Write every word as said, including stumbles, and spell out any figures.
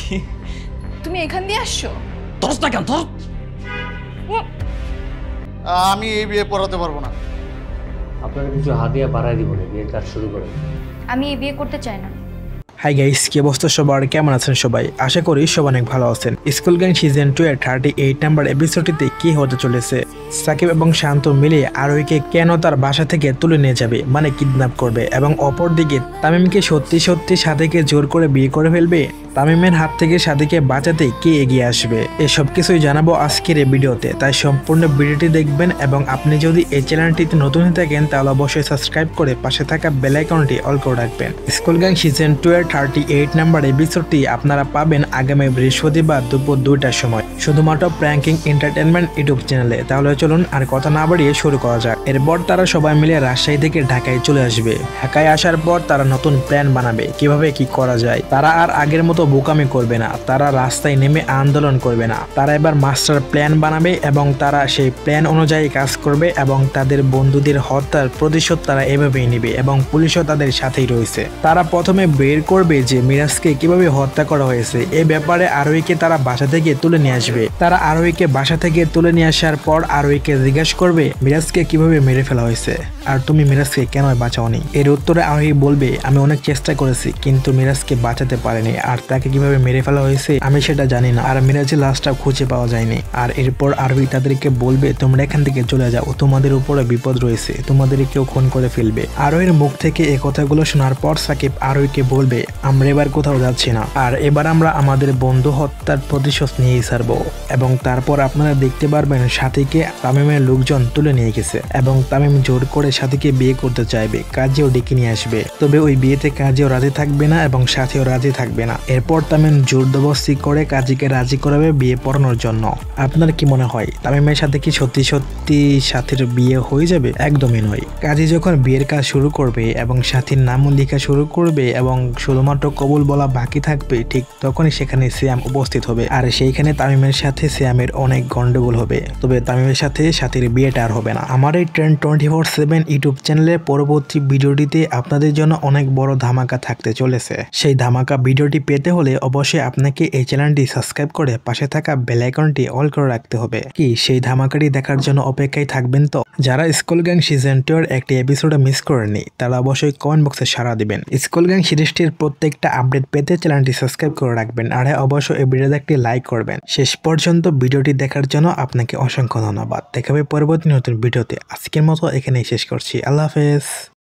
তুমি এখান দিয়ে আসছো? ধরস না কেন ধর। আমি এই বিয়ে পড়াতে পারবো না। আপনাকে কিছু হাদিয়া বাড়াই দিব না, বিয়ের কাজ শুরু করেন। আমি এই বিয়ে করতে চাই না। হাই গাইস, কি অবস্থা সবার? কেমন আছেন সবাই? আশা করি সবাই অনেক ভালো আছেন। স্কুল গ্যাং সিজন টু এর থার্টি এইট নাম্বার এপিসোডটিতে কি হতে চলেছে? সাকিব এবং শান্ত মিলে আরোহীকে কেন তার বাসা থেকে তুলে নিয়ে যাবে, মানে কিডন্যাপ করবে, এবং অপরদিকে তামিমকে সত্যি সত্যি সাথীকে জোর করে বিয়ে করে ফেলবে। তামিমের হাত থেকে সাথীকে বাঁচাতে কে এগিয়ে আসবে, এসব কিছুই জানাবো আজকের এই ভিডিওতে। তাই সম্পূর্ণ ভিডিওটি দেখবেন এবং আপনি যদি এই চ্যানেলটিতে নতুন হয়ে থাকেন তাহলে অবশ্যই সাবস্ক্রাইব করে পাশে থাকা বেল আইকনটি অল করে রাখবেন। স্কুল গ্যাং সিজন টু এর থার্টি এইট নাম্বার এপিসোডটি আপনারা পাবেন আগামী বৃহস্পতিবার দুপুর দুইটার সময় শুধুমাত্র প্র্যাঙ্কিং এন্টারটেনমেন্ট ইউটিউব চ্যানেলে। তাহলে চলুন আর কথা না বাড়িয়ে শুরু করা যাক। এরপর তারা সবাই মিলে রাজশাহী থেকে ঢাকায় চলে আসবে। ঢাকায় আসার পর তারা নতুন প্ল্যান বানাবে কিভাবে কি করা যায়। তারা আর আগের মতো বোকামি করবে না, তারা রাস্তায় নেমে আন্দোলন করবে না। তারা এবার মাস্টার প্ল্যান বানাবে এবং তারা সেই প্ল্যান অনুযায়ী কাজ করবে এবং তাদের বন্ধুদের হত্যার প্রতিশোধ তারা এভাবেই নেবে এবং পুলিশও তাদের সাথেই রয়েছে। তারা প্রথমে বের করবে যে মিরাজকে কিভাবে হত্যা করা হয়েছে। এই ব্যাপারে আরোহীকে তারা বাসা থেকে তুলে নিয়ে আসবে। তারা আরোহীকে বাসা থেকে তুলে নিয়ে আসার পর আরোহীকে জিজ্ঞাসা করবে মিরাজকে কিভাবে মেরে ফেলা হয়েছে আর তুমি মিরাজকে কেন বাঁচাওনি। এর উত্তরে আরোহী বলবে আমি অনেক চেষ্টা করেছি কিন্তু মিরাজকে বাঁচাতে পারিনি, আর তাকে কিভাবে মেরে ফেলা হয়েছে আমি সেটা জানি না, আর মিরাজের লাশটা খুঁজে পাওয়া যায়নি। আর এরপর আরোহী তাদেরকে বলবে তোমরা এখান থেকে চলে যাও, তোমাদের উপরে বিপদ রয়েছে, তোমাদের কেউ খুন করে ফেলবে। আরোহীর মুখ থেকে এই কথাগুলো শোনার পর সাকিব আরোহীকে বলবে আমরা এবার কোথাও যাচ্ছি না, আর এবার আমরা আমাদের বন্ধু হত্যার প্রতিশোধ নিয়েই ছাড়বো। এবং তারপর আপনারা দেখতে পারবেন সাথীকে তামিমের লোকজন তুলে নিয়ে গেছে এবং তামিম জোর করে সাথীকে বিয়ে করতে চাইবে, কাজেও ডেকে নিয়ে আসবে। তবে ওই বিয়েতে কাজেও রাজি থাকবে না এবং সাথীও রাজি থাকবে না। এরপর তামিম জোরদবস্তি করে কাজীকে রাজি করাবে বিয়ে পড়ানোর জন্য। আপনার কি মনে হয় তামিমের সাথে কি সত্যি সত্যি সাথীর বিয়ে হয়ে যাবে? একদমই নয়। কাজী যখন বিয়ের কাজ শুরু করবে এবং সাথীর নাম লেখা শুরু করবে এবং শুধুমাত্র কবুল বলা বাকি থাকবে, ঠিক তখনই সেখানে সিয়াম উপস্থিত হবে। আর সেইখানে তামিমের সাথে সিয়ামের অনেক গন্ডগোল হবে। তবে তামিমের সাথে সাথীর বিয়েটা আর হবে না। আমার এই trend twenty four seven YouTube চ্যানেলের পরবর্তী ভিডিওটিতে আপনাদের জন্য অনেক বড় ধামাকা থাকতে চলেছে। সেই ধামাকা ভিডিওটি পেতে হলে অবশ্যই আপনাকে এই চ্যানেলটি সাবস্ক্রাইব করে পাশে থাকা বেল আইকনটি অল করে রাখতে হবে। কি সেই ধামাকাটি দেখার জন্য অপেক্ষায় থাকবেন তো? যারা স্কুল গ্যাং সিজন টু এর একটি এপিসোডে মিস করেননি তারা অবশ্যই কমেন্ট বক্সে সাড়া দিবেন। স্কুল গ্যাং সিরিজটির প্রত্যেকটা আপডেট পেতে চ্যানেলটি সাবস্ক্রাইব করে রাখবেন, আর অবশ্যই এই ভিডিওতে একটি লাইক করবেন। শেষ পর্যন্ত ভিডিওটি দেখার জন্য আপনাকে অসংখ্য ধন্যবাদ। দেখা হবে পরবর্তী নতুন ভিডিওতে। আজকের মতো এখানেই শেষ করছি। আল্লাহ হাফেজ।